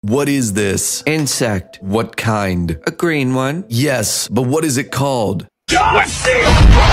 What is this? Insect. What kind? A green one. Yes, but what is it called? Just see